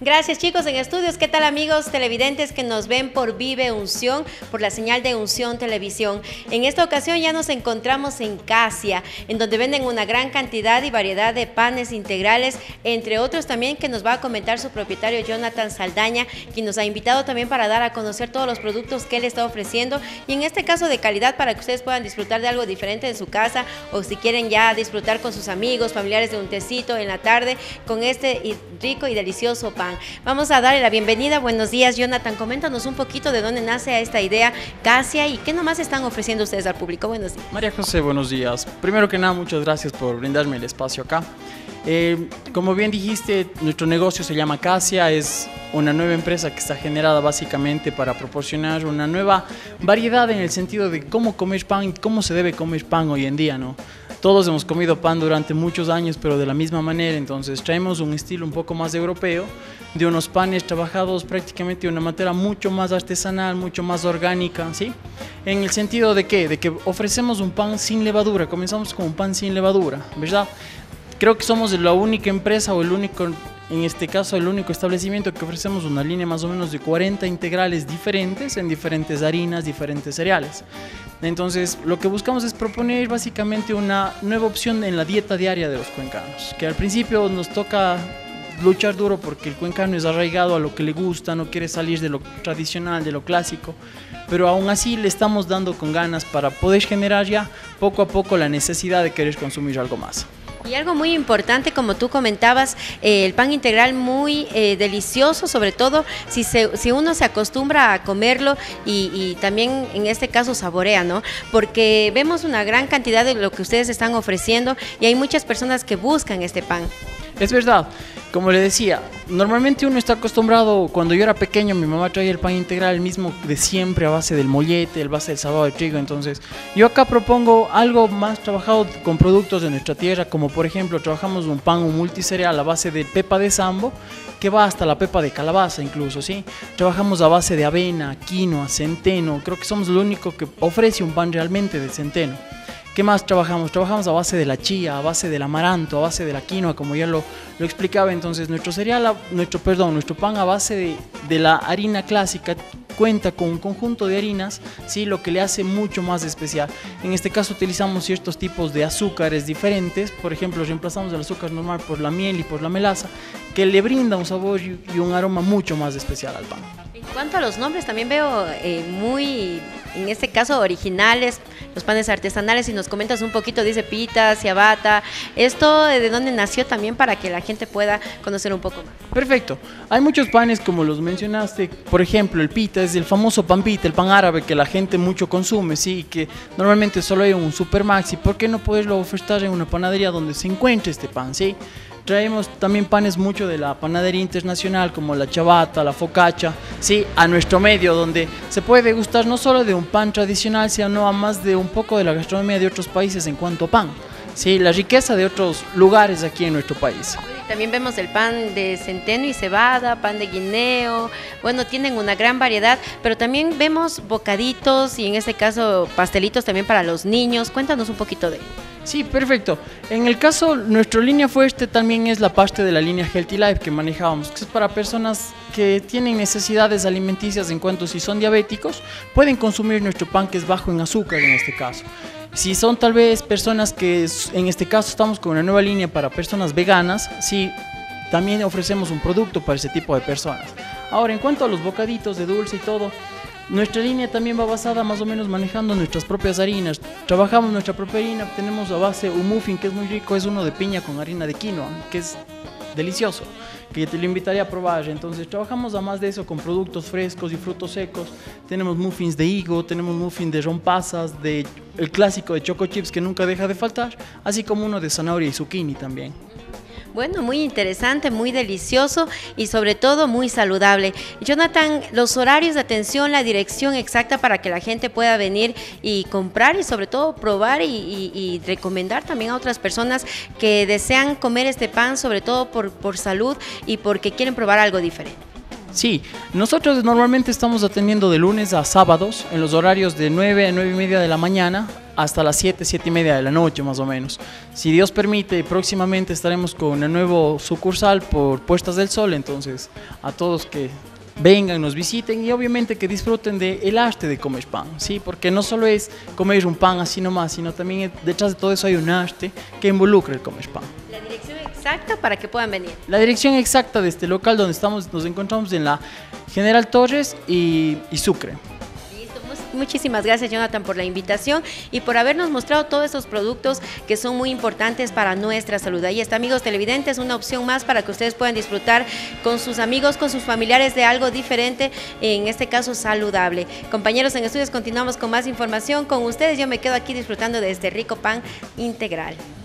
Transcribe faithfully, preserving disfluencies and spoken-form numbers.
Gracias chicos en estudios. ¿Qué tal amigos televidentes que nos ven por Vive Unción, por la señal de Unción Televisión? En esta ocasión ya nos encontramos en Casia, en donde venden una gran cantidad y variedad de panes integrales, entre otros también que nos va a comentar su propietario Jonathan Saldaña, quien nos ha invitado también para dar a conocer todos los productos que él está ofreciendo y en este caso de calidad para que ustedes puedan disfrutar de algo diferente en su casa o si quieren ya disfrutar con sus amigos, familiares de un tecito en la tarde con este rico y delicioso pan. Vamos a darle la bienvenida. Buenos días, Jonathan. Coméntanos un poquito de dónde nace esta idea Casia y qué nomás están ofreciendo ustedes al público. Buenos días. María José, buenos días. Primero que nada, muchas gracias por brindarme el espacio acá. Eh, como bien dijiste, nuestro negocio se llama Casia, es una nueva empresa que está generada básicamente para proporcionar una nueva variedad en el sentido de cómo comer pan y cómo se debe comer pan hoy en día, ¿no? Todos hemos comido pan durante muchos años, pero de la misma manera, entonces traemos un estilo un poco más europeo, de unos panes trabajados prácticamente de una manera mucho más artesanal, mucho más orgánica, ¿sí? En el sentido de que, de que ofrecemos un pan sin levadura, comenzamos con un pan sin levadura, ¿verdad? Creo que somos la única empresa o el único, en este caso el único establecimiento que ofrecemos una línea más o menos de cuarenta integrales diferentes en diferentes harinas, diferentes cereales. Entonces lo que buscamos es proponer básicamente una nueva opción en la dieta diaria de los cuencanos, que al principio nos toca luchar duro porque el cuencano es arraigado a lo que le gusta, no quiere salir de lo tradicional, de lo clásico, pero aún así le estamos dando con ganas para poder generar ya poco a poco la necesidad de querer consumir algo más. Y algo muy importante, como tú comentabas, eh, el pan integral muy eh, delicioso, sobre todo si, se, si uno se acostumbra a comerlo y, y también en este caso saborea, ¿no? Porque vemos una gran cantidad de lo que ustedes están ofreciendo y hay muchas personas que buscan este pan. Es verdad, como le decía, normalmente uno está acostumbrado, cuando yo era pequeño mi mamá traía el pan integral, el mismo de siempre a base del mollete, el base del salvado de trigo, entonces yo acá propongo algo más trabajado con productos de nuestra tierra, como por ejemplo trabajamos un pan, un multicereal a base de pepa de sambo, que va hasta la pepa de calabaza incluso, ¿sí? Trabajamos a base de avena, quinoa, centeno, creo que somos lo único que ofrece un pan realmente de centeno. ¿Qué más trabajamos? Trabajamos a base de la chía, a base del amaranto, a base de la quinoa, como ya lo, lo explicaba. Entonces, nuestro cereal, nuestro, perdón, nuestro pan a base de, de la harina clásica cuenta con un conjunto de harinas, ¿sí? Lo que le hace mucho más especial. En este caso utilizamos ciertos tipos de azúcares diferentes, por ejemplo, reemplazamos el azúcar normal por la miel y por la melaza, que le brinda un sabor y, y un aroma mucho más especial al pan. En cuanto a los nombres, también veo eh, muy, en este caso, originales, los panes artesanales, si nos comentas un poquito, dice pita, ciabatta, ¿esto de dónde nació también para que la gente pueda conocer un poco más? Perfecto, hay muchos panes como los mencionaste, por ejemplo el pita es el famoso pan pita, el pan árabe que la gente mucho consume, sí, que normalmente solo hay en un Supermaxi, ¿por qué no poderlo ofertar en una panadería donde se encuentre este pan, sí? Traemos también panes mucho de la panadería internacional como la ciabatta, la focaccia, ¿sí? A nuestro medio donde se puede degustar no solo de un pan tradicional, sino a más de un poco de la gastronomía de otros países en cuanto a pan, ¿sí? La riqueza de otros lugares aquí en nuestro país. También vemos el pan de centeno y cebada, pan de guineo, bueno, tienen una gran variedad, pero también vemos bocaditos y en este caso pastelitos también para los niños. Cuéntanos un poquito de ello. Sí, perfecto. En el caso, nuestra línea fuerte también es la parte de la línea Healthy Life que manejábamos, que es para personas que tienen necesidades alimenticias en cuanto si son diabéticos, pueden consumir nuestro pan que es bajo en azúcar en este caso. Si son tal vez personas que, en este caso estamos con una nueva línea para personas veganas, sí, también ofrecemos un producto para ese tipo de personas. Ahora, en cuanto a los bocaditos de dulce y todo, nuestra línea también va basada más o menos manejando nuestras propias harinas. Trabajamos nuestra propia harina, tenemos a base un muffin que es muy rico, es uno de piña con harina de quinoa, que es delicioso, que te lo invitaría a probar. Entonces trabajamos además de eso con productos frescos y frutos secos. Tenemos muffins de higo, tenemos muffins de rompasas, de el clásico de choco chips que nunca deja de faltar, así como uno de zanahoria y zucchini también. Bueno, muy interesante, muy delicioso y sobre todo muy saludable. Jonathan, los horarios de atención, la dirección exacta para que la gente pueda venir y comprar y sobre todo probar y, y, y recomendar también a otras personas que desean comer este pan, sobre todo por, por salud y porque quieren probar algo diferente. Sí, nosotros normalmente estamos atendiendo de lunes a sábados en los horarios de nueve a nueve y media de la mañana hasta las siete, siete y media de la noche más o menos. Si Dios permite, próximamente estaremos con una nueva sucursal por Puestas del Sol, entonces a todos que vengan, nos visiten y obviamente que disfruten del arte de comer pan, ¿sí? Porque no solo es comer un pan así nomás, sino también detrás de todo eso hay un arte que involucra el comer pan. La dirección exacta para que puedan venir. La dirección exacta de este local donde estamos, nos encontramos en la General Torres y, y Sucre. Muchísimas gracias, Jonathan, por la invitación y por habernos mostrado todos estos productos que son muy importantes para nuestra salud. Ahí está, amigos televidentes, una opción más para que ustedes puedan disfrutar con sus amigos, con sus familiares de algo diferente, en este caso saludable. Compañeros en estudios, continuamos con más información con ustedes. Yo me quedo aquí disfrutando de este rico pan integral.